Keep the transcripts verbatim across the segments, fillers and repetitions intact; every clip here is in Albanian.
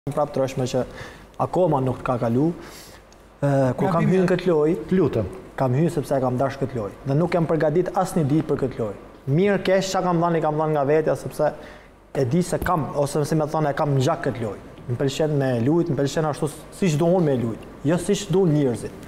Prapë tërshme që akoma nuk ka kalu. Kur kam hyrë në këtë lojë, lutem. Kam hyrë sepse kam dashur këtë lojë dhe nuk kam përgatitur asnjë ditë për këtë lojë. Mirë keq çka kam dhënë, kam dhënë nga vetja sepse e di se kam ose si më thonë e kam gjak këtë lojë. Më pëlqen me lut, më pëlqen ashtu siç duon me lut, jo siç duan njerëzit.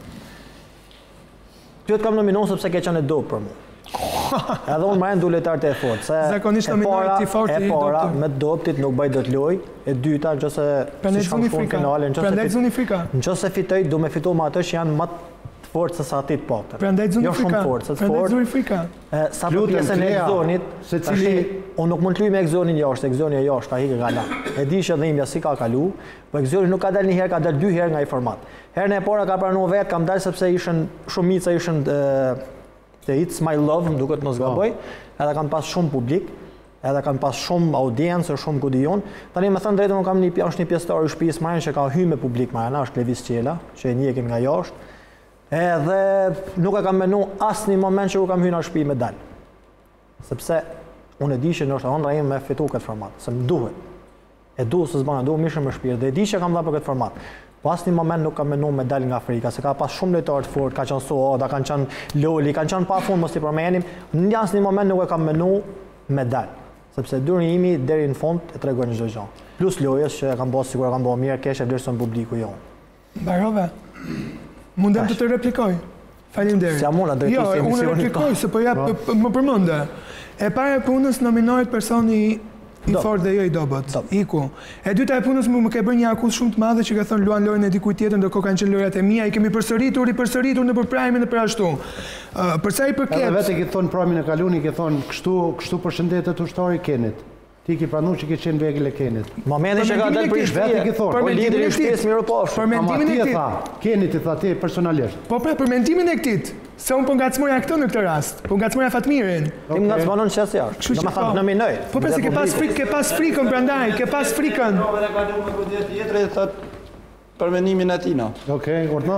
Ty të kam nominuar sepse ke qenë dobë për mua. Edhe unë marrën du lojtarët e fortë, se zakonisht nominojnë ti fortë e para me dobtit nuk bëj dot lojë, e dyta nëse si shkon në finale, nëse fitoj do me fitoj me ato që janë më të fortë se sa aty të potër. Prandaj zoni jo shumë fortë, se të fortë. Sa për pjesën e Exonit, secili unë nuk mund të luaj me Exonin jashtë, Exoni e jashtë, ai ka gala. E di që dhimbja si ka kalu, po Exoni nuk ka dalë një herë, ka dalë dy herë nga ai format. Herën e para ka pranuar vet, kam dalë sepse ishin shumica ishin te It's My Love, më duket mos gaboj, edhe kanë pas shumë publik, edhe kanë pas shumë audiencë, shumë kudion. Tani më thënë drejtën, unë kam një është një pjesëtar i shtëpisë marrën që ka hyrë me publik marrën, është Levis Qela, që e njekin nga jashtë. Edhe nuk e kam menuar asnjë moment që u kam hyrë në shtëpi me dal. Sepse unë e di që ndoshta ëndra ime me fitu këtë format, se më duhet. E du se s'bana, du mirë me shpirt, dhe e di që kam dhënë për këtë format. Po asnjë moment nuk kam menuar me dal nga Afrika, se ka pas shumë lojtarë të fortë, ka qenë Soada, kanë qenë Loli, kanë qenë pafund mos i përmendim, në asnjë moment nuk e kam menuar me dal, sepse duri imi deri në fund e tregon çdo gjë. Plus lojës që e kam bërë sigurisht kam bërë mirë, keq e vlerëson publiku jon. Mbarova. Mundem të të replikoj. Faleminderit. Si amona drejtuesi jo, emisionit. Jo, unë replikoj se po jap më përmendë. E para e punës nominohet personi i fortë dhe jo i dobët. Iku. E dyta e punës më ke bërë një akuzë shumë të madhe që ka thënë luan lojën e dikujt tjetër, ndërkohë kanë qenë lojrat e mia, i kemi përsëritur, i përsëritur në përprajmin e për ashtu. Uh, për sa i përket. Edhe vetë ke thonë pramin e kaluni, ke thonë kështu, kështu përshëndetet ushtari Kenit. Ti ki pranu që ke qenë vegël e Kenit. Momentin që ka dalë për vetë ke thonë. Po lideri i shtëpisë mirë po. Për mendimin e tij. Kenit i tha ti personalisht. Po pra për mendimin e këtij. Se unë po ngacmoja këtë në këtë rast, po ngacmoja Fatmirin. Ti më ngacmonon çfarë jashtë. Domethënë nominoj. Po pse ke pas frikë, ke pas frikën prandaj, ke pas frikën. Po vetë ka dhënë me godit tjetër e thot për mendimin e tij. Okej, urdhno.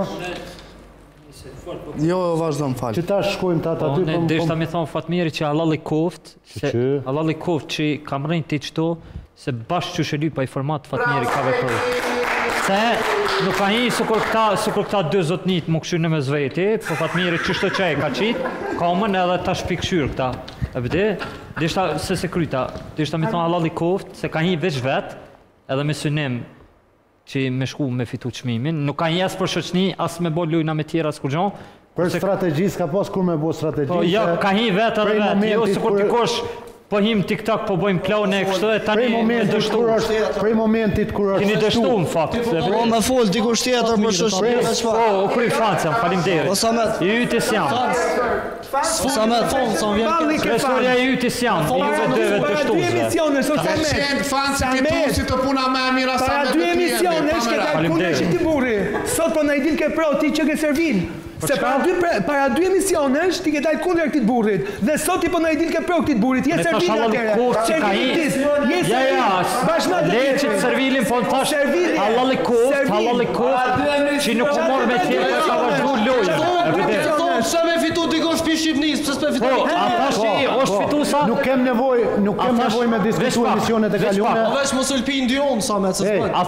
Jo, vazhdo më falë. Që ta shkojmë të aty... Ne deshta me thonë Fatmiri që Allah i koft, se Allah i koft që kam rënë ti qëto, se bashkë që shëlly pa i format Fatmiri ka vepër. Se nuk ka një sukur këta, sukur këta dy zotnit më këshyrë në me zveti, po Fatmiri qështë që e ka qitë, ka umën edhe ta shpikëshyrë këta. E bëdi, deshta se se kryta, deshta me thonë Allah i koft, se ka një veç vetë, edhe me synim, që me shku me fitu çmimin, nuk ka një as për shoqni, as me bo lujna me tjera as kur gjon. Për strategjisë ka pas kur me bo strategjisë. Po jo, ka një vetë edhe vetë, jo se kur dikush po him TikTok, po bojmë klone e kështu e tani e dështu. Prej momentit kur është keni dështu në fakt. Po me fol dikush tjetër për shoqërinë e çfarë? Po, u kry Francën, faleminderit. Po Samet. I ytis jam. Samet, sa vjen. Historia e ytis jam, i juve dëve dështuesve. Dy emisione sot Samet. Ka Francë fituesi të puna më e mira sa Para dy emisione që ka punë që ti burri. Sot po na i dil ke pro ti që ke servin. Se para dy para dy emisionesh ti ke dalë kundër këtij burrit dhe sot ti po na i dil ke pro këtij burrit. Je servin atëherë. Servitis. Je ja ja. Bashma le që të servilin po thash Allah i koft, Allah i koft. Që nuk u mor me tjetër ka vazhduar lojën. Sa me fitu dikush pi Shqipnis, pse s'pe fitu? Po, ata shi, është fituesa. Nuk kem nevojë, nuk kem nevojë me diskutuar emisionet e kaluara. Veç mos ulpi ndjon sa me se